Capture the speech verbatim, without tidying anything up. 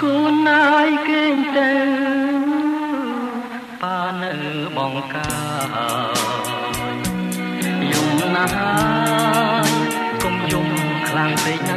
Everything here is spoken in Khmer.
ខ្លួនហើយគេទៅប៉ានៅបងកាយយំណាស់ហើយកុំយំខ្លាំងពេកណា